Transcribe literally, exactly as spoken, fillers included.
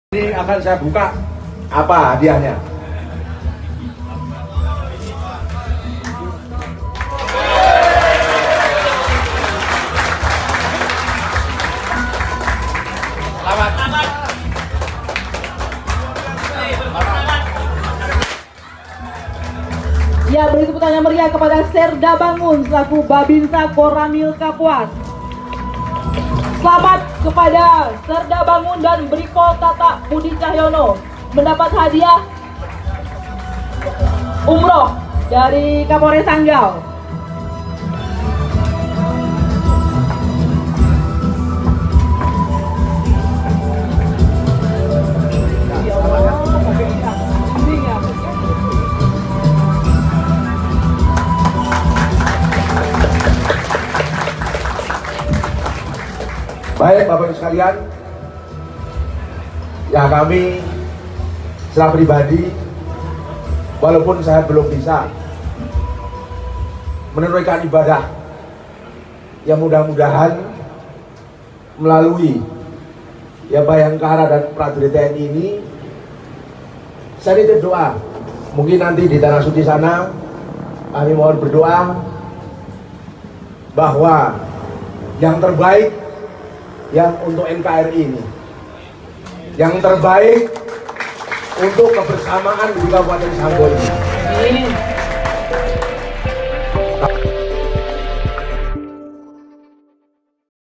Ini akan saya buka apa hadiahnya. Selamat. Ya, beri tepuk tangan meriah kepada Serda Bangun selaku Babinsa Koramil Kapuas. Selamat kepada Serda Bangun dan Briko Tata Budi Cahyono mendapat hadiah umroh dari Kapolres Sanggau. Baik Bapak Ibu sekalian, ya kami secara pribadi, walaupun saya belum bisa menunaikan ibadah, yang mudah-mudahan melalui ya Bayangkara dan prajurit T N I ini, saya nitip doa. Mungkin nanti di tanah suci sana kami mohon berdoa bahwa yang terbaik yang untuk N K R I ini, yang terbaik untuk kebersamaan di Kabupaten Sanggau ini.